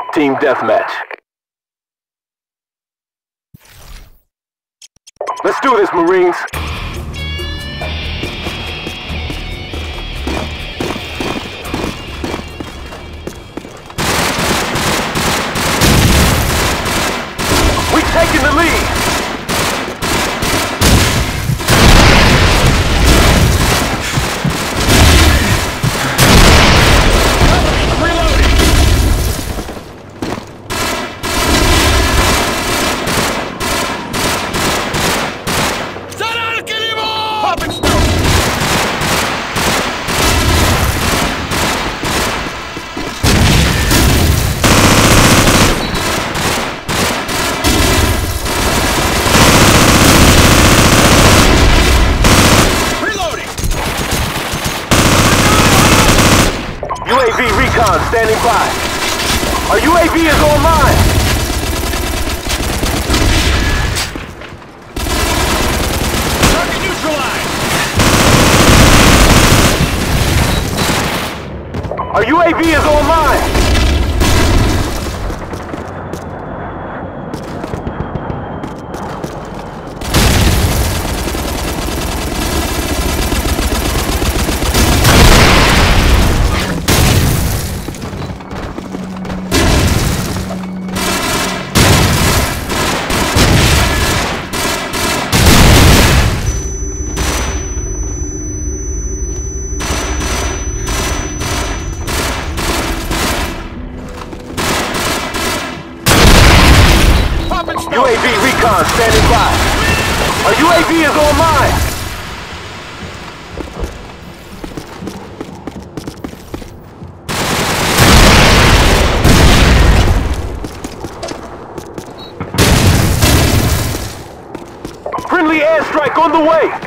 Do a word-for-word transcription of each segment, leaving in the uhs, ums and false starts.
Team deathmatch. Let's do this, Marines. We've taken the lead. U A V recon standing by. Our U A V is online. Target neutralized. Our U A V is online. U A V recon standing by. Our U A V is online. Friendly airstrike on the way.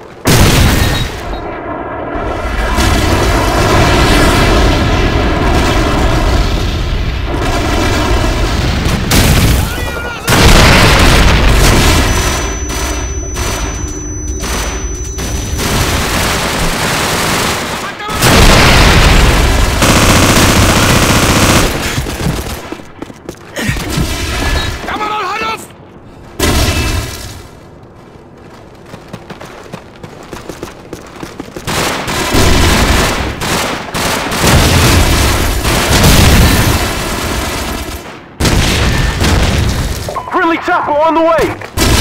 Friendly chopper on the way!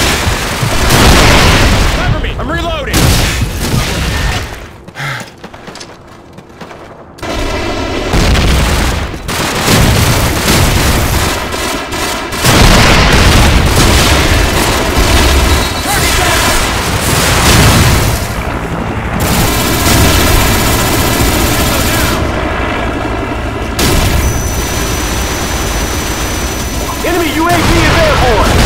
Cover me! I'm reloading! Enemy U A V is airborne!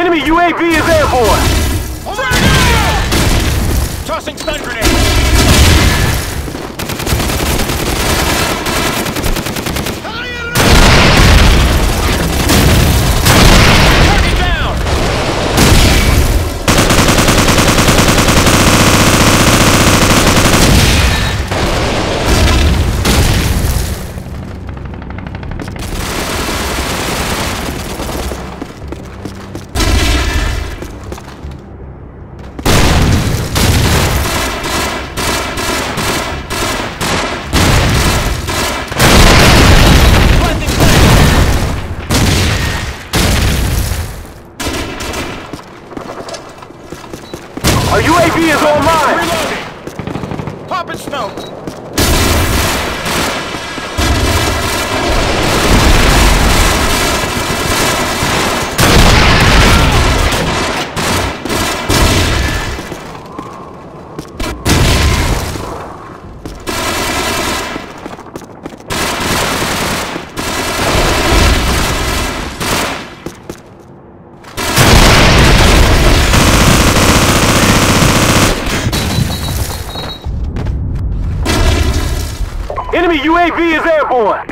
Enemy U A V is airborne! Tossing stun grenade! Target down! Our U A V is online! Reloading! Popping smoke! Enemy U A V is airborne!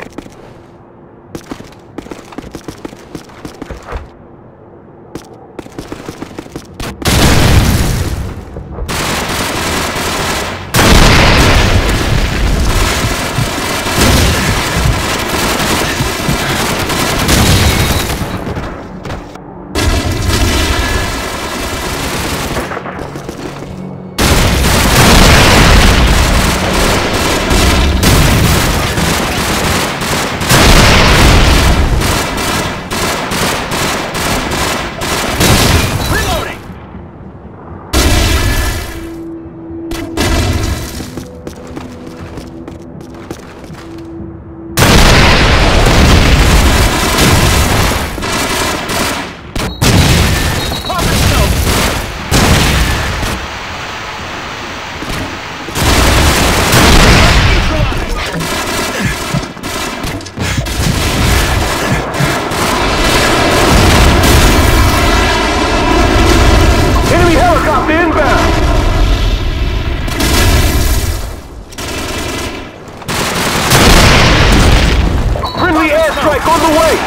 Strike on the way!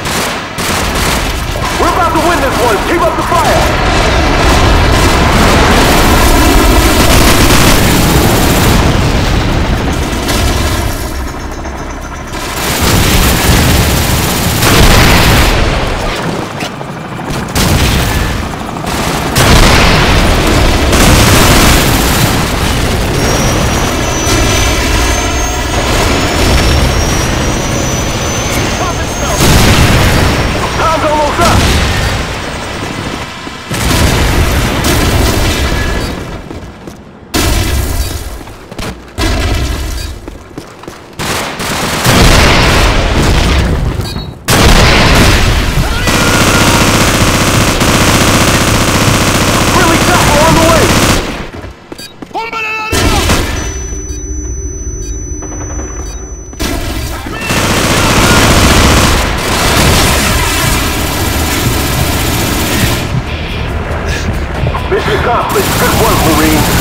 We're about to win this one! Keep up the fire! Mission accomplished. Good work, Marines.